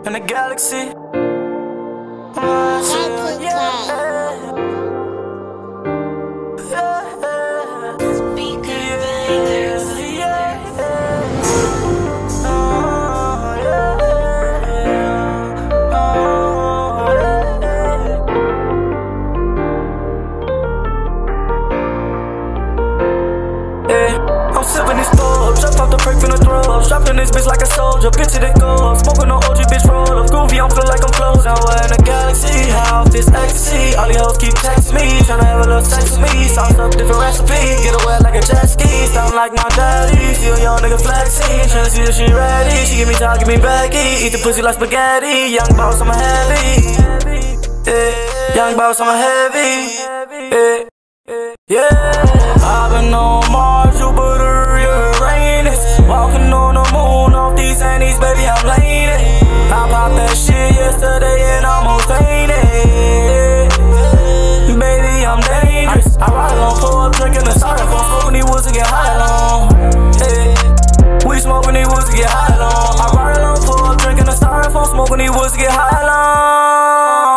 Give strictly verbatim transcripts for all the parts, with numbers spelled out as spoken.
in the galaxy. I'm sipping these thoughts, jumped off the break from the throw up. Strapped in this bitch like a soldier, picture that goes. Smoking on O G, bitch, roll up. Groovy, I'm feel like I'm close. Now we're in the galaxy, high off this ecstasy. All these hoes keep texting me, tryna have a little sex with me. Sauce up, different recipe, get away like a jet ski. Sound like my daddy, see a young nigga flexing. Tryna see if she ready, she give me time, give me Becky. Eat the pussy like spaghetti, young boss, I'm a heavy. Yeah, young boss, I'm a heavy. Yeah. Yeah, I've been on Mars, Jupiter, Uranus. Walking on the moon off these anties, baby, I'm laying it. I popped that shit yesterday and almost fainted. Baby, I'm dangerous. I ride along, pull up, drinking the styrofoam. Smoking these woods to get high along. Hey, we smoking these woods to get high along. I ride along, pull up, drinking the styrofoam. Smoking these woods to get high along.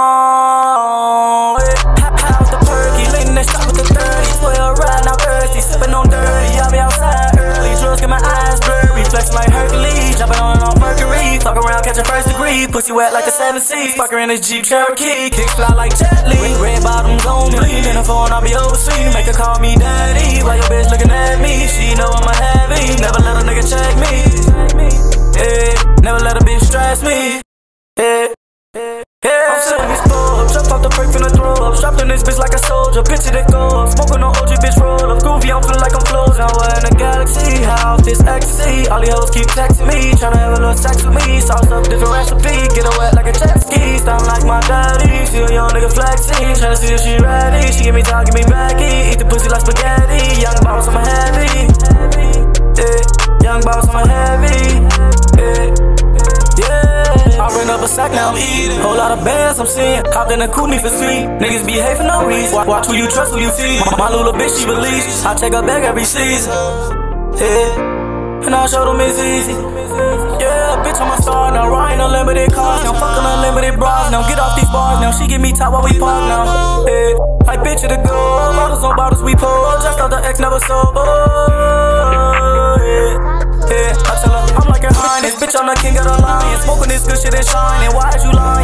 First degree, pussy wet like a seven C. Fuck her in this Jeep Cherokee, kicks fly like Jet Li. Red bottoms on me, in the phone I'll be overseas. Make her call me daddy, while your bitch looking at me. She know I'm a heavy, never let a nigga check me. Yeah, never let a bitch stress me. Yeah, yeah. I'm sitting these thoughts, jump off the break from the throw up. Strapped in this bitch like a soldier, picture that goes. Smoking on O G, bitch, roll up. Groovy, I'm feeling like I'm close. Now we're in the galaxy, high off this ecstasy. All these hoes keep texting me, tryna have a little sex with me. Sauce up, different recipe, get her wet like a jet ski. Sound like my daddy, see a young nigga flexing. Tryna see if she ready, she give me time, give me Becky. Eat the pussy like spaghetti, young boss, I'm a heavy. Yeah, young boss, I'm a heavy. Yeah, yeah. I bring up a sack, now I'm eating. Whole lot of bands I'm seeing. Hopped in a coupe, need for sweet. Niggas behave for no reason. Watch, watch who you trust, who you feed. My, my little bitch, she believes. I take her back every season. Yeah, and I show them it's easy. Yeah, bitch, I'm a star now. Riding unlimited cars now. Fucking unlimited bras now. Get off these bars now. She give me top while we park now. Yeah, like bitch of the go. Bottles on bottles we pour. Just out the X, never sober. Yeah, yeah, I tell her I'm like a highness. Bitch, I'm the king of the lion. Smoking this good shit and shining. Why is you lying?